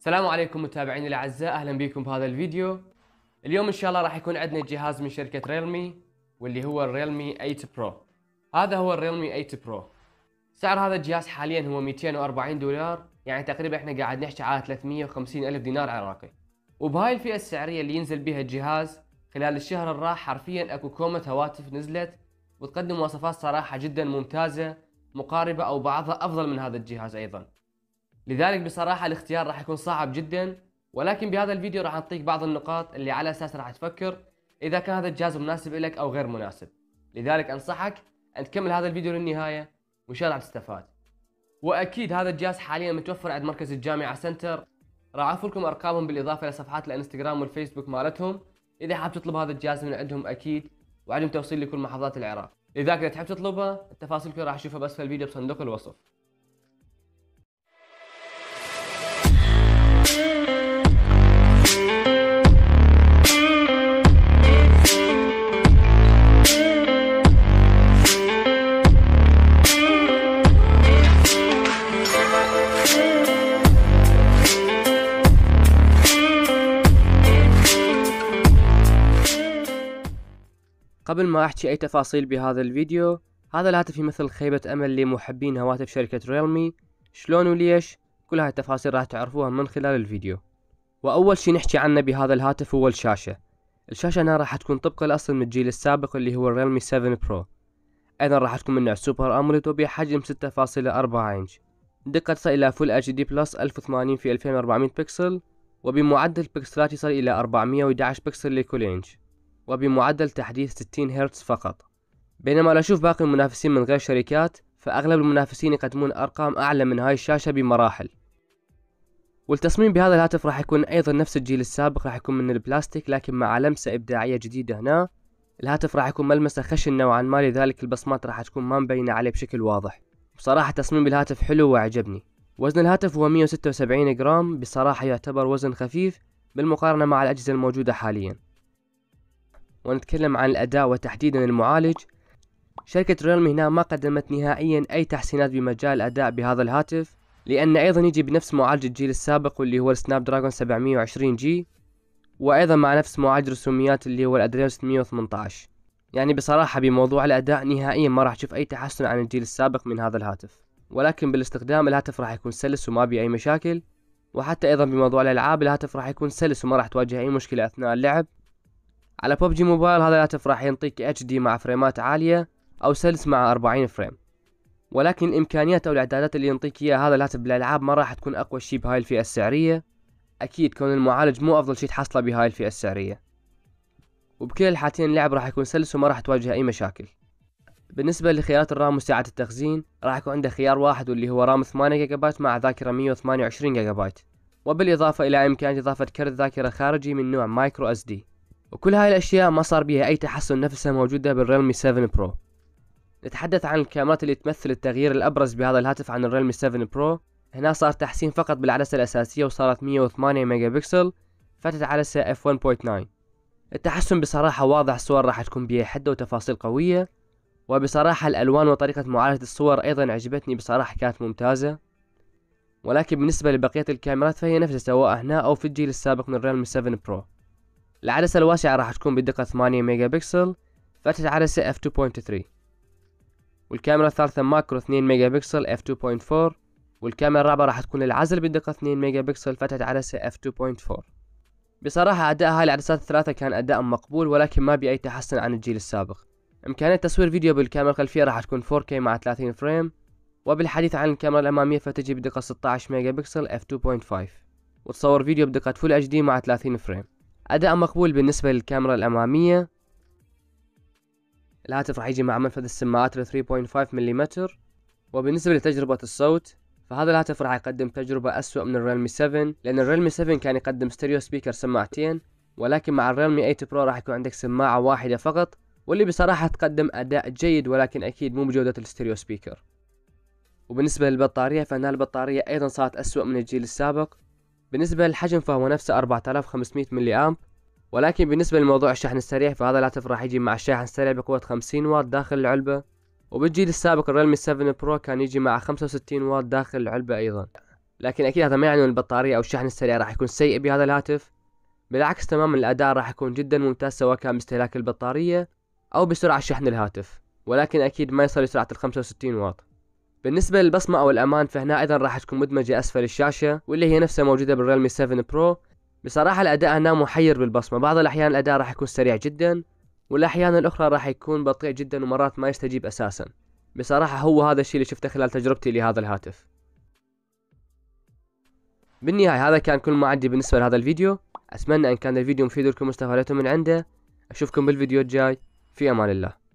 السلام عليكم متابعيني الاعزاء، اهلا بكم بهذا الفيديو. اليوم ان شاء الله راح يكون عندنا جهاز من شركة ريلمي واللي هو الريلمي 8 برو. هذا هو الريلمي 8 برو. سعر هذا الجهاز حاليا هو $240، يعني تقريبا احنا قاعد نحكي على 350 الف دينار عراقي. وبهاي الفئة السعرية اللي ينزل بها الجهاز خلال الشهر الراح حرفيا اكو كومة هواتف نزلت وتقدم مواصفات صراحة جدا ممتازة، مقاربة او بعضها افضل من هذا الجهاز ايضا. لذلك بصراحة الاختيار راح يكون صعب جدا، ولكن بهذا الفيديو راح نعطيك بعض النقاط اللي على اساس راح تفكر اذا كان هذا الجهاز مناسب لك او غير مناسب. لذلك انصحك ان تكمل هذا الفيديو للنهاية وان شاء الله تستفاد. واكيد هذا الجهاز حاليا متوفر عند مركز الجامعة سنتر، راح اوفر لكم ارقامهم بالاضافة الى صفحات الانستغرام والفيسبوك مالتهم اذا حاب تطلب هذا الجهاز من عندهم اكيد، وعندهم توصيل لكل محافظات العراق. لذلك اذا تحب تطلبه التفاصيل كلها راح تشوفها باسفل الفيديو بصندوق الوصف. قبل ما احكي اي تفاصيل بهذا الفيديو، هذا الهاتف يمثل خيبة امل لمحبين هواتف شركة ريلمي. شلون وليش؟ كل هاي التفاصيل راح تعرفوها من خلال الفيديو. واول شي نحكي عنه بهذا الهاتف هو الشاشة. الشاشة هنا راح تكون طبق الاصل من الجيل السابق اللي هو الريلمي 7 برو. ايضا راح تكون من نوع سوبر اموليد وبحجم 6.4 انش. دقة تصل الى فول اتش دي بلس 1080 في 2400 بكسل، وبمعدل بكسلات يصل الى 411 بكسل لكل انش، وبمعدل تحديث 60 هرتز فقط. بينما لو اشوف باقي المنافسين من غير شركات فاغلب المنافسين يقدمون ارقام اعلى من هاي الشاشة بمراحل. والتصميم بهذا الهاتف راح يكون ايضا نفس الجيل السابق، راح يكون من البلاستيك لكن مع لمسة ابداعية جديدة هنا. الهاتف راح يكون ملمسه خشن نوعا ما، لذلك البصمات راح تكون ما مبينة عليه بشكل واضح. بصراحة تصميم الهاتف حلو وعجبني. وزن الهاتف هو 176 جرام، بصراحة يعتبر وزن خفيف بالمقارنة مع الأجهزة الموجودة حاليا. ونتكلم عن الأداء وتحديدا المعالج. شركة ريلمي هنا ما قدمت نهائيا أي تحسينات بمجال الأداء بهذا الهاتف، لأن أيضا يجي بنفس معالج الجيل السابق واللي هو السناب دراجون 720 جي، وأيضا مع نفس معالج رسوميات اللي هو الأدرينو 618. يعني بصراحة بموضوع الأداء نهائيا ما راح تشوف أي تحسن عن الجيل السابق من هذا الهاتف، ولكن بالاستخدام الهاتف راح يكون سلس وما بي أي مشاكل. وحتى أيضا بموضوع الألعاب الهاتف راح يكون سلس وما راح تواجه أي مشكلة أثناء اللعب. على ببجي موبايل هذا الهاتف راح ينطيك HD مع فريمات عالية أو سلس مع 40 فريم، ولكن الإمكانيات أو الإعدادات اللي ينطيك إياها هذا الهاتف بالألعاب ما راح تكون أقوى شي بهاي الفئة السعرية. أكيد كون المعالج مو أفضل شي تحصله بهاي الفئة السعرية، وبكلا الحالتين اللعب راح يكون سلس وما راح تواجه أي مشاكل. بالنسبة لخيارات الرام وسعة التخزين راح يكون عنده خيار واحد واللي هو رام 8 جيجا بايت مع ذاكرة 128 جيجا بايت، وبالإضافة إلى إمكانية إضافة كرت ذاكرة خارجي من نوع مايكرو SD. وكل هاي الأشياء ما صار بيها أي تحسن نفسها موجودة بالريلمي 7 برو. نتحدث عن الكاميرات اللي تمثل التغيير الأبرز بهذا الهاتف عن الريلمي 7 برو. هنا صار تحسين فقط بالعدسة الأساسية وصارت 108 ميجا بكسل، فتت عدسة f1.9. التحسن بصراحة واضح، الصور راح تكون بها حدة وتفاصيل قوية، وبصراحة الألوان وطريقة معالجة الصور أيضا عجبتني، بصراحة كانت ممتازة. ولكن بالنسبة لبقية الكاميرات فهي نفسها سواء هنا أو في الجيل السابق من الريلمي 7 برو. العدسة الواسعة راح تكون بدقة 8 ميجا بكسل، فتت عدسة f2.3. والكاميرا الثالثة ماكرو 2 ميجا بكسل f2.4. والكاميرا الرابعة راح تكون العزل بدقة 2 ميجا بكسل، فتت عدسة f2.4. بصراحة أداء هاي العدسات الثلاثة كان أداء مقبول، ولكن ما بأي تحسن عن الجيل السابق. إمكانية تصوير فيديو بالكاميرا الخلفية راح تكون 4K مع 30 فريم، وبالحديث عن الكاميرا الأمامية فتجي بدقة 16 ميجا بكسل f2.5، وتصور فيديو بدقة فول HD مع 30 فريم. أداء مقبول بالنسبة للكاميرا الأمامية. الهاتف راح يجي مع منفذ السماعات 3.5 ملم. وبالنسبة لتجربة الصوت فهذا الهاتف راح يقدم تجربة أسوأ من الريلمي 7، لأن الريلمي 7 كان يقدم ستيريو سبيكر سماعتين، ولكن مع الريلمي 8 برو راح يكون عندك سماعة واحدة فقط، واللي بصراحة تقدم أداء جيد ولكن أكيد مو بجودة الستيريو سبيكر. وبالنسبة للبطارية فإن البطارية أيضا صارت أسوأ من الجيل السابق. بالنسبة للحجم فهو نفسه 4500 ملي أمب، ولكن بالنسبة لموضوع الشحن السريع فهذا الهاتف راح يجي مع الشاحن السريع بقوة 50 واط داخل العلبة، وبالجيل السابق الريلمي 7 برو كان يجي مع 65 واط داخل العلبة أيضا. لكن اكيد هذا ما يعني ان البطارية او الشحن السريع راح يكون سيء بهذا الهاتف. بالعكس تماما، الاداء راح يكون جدا ممتاز سواء كان باستهلاك البطارية او بسرعة شحن الهاتف، ولكن اكيد ما يصل لسرعة ال 65 واط. بالنسبة للبصمة او الامان فهنا ايضا راح تكون مدمجة اسفل الشاشة، واللي هي نفسها موجودة بالريلمي 7 برو. بصراحة الاداء هنا محير بالبصمة، بعض الاحيان الاداء راح يكون سريع جدا، والاحيان الاخرى راح يكون بطيء جدا ومرات ما يستجيب اساسا. بصراحة هو هذا الشيء اللي شفته خلال تجربتي لهذا الهاتف. بالنهاية هذا كان كل ما عندي بالنسبة لهذا الفيديو. اتمنى ان كان الفيديو مفيد لكم واستفادتم من عنده. اشوفكم بالفيديو الجاي، في امان الله.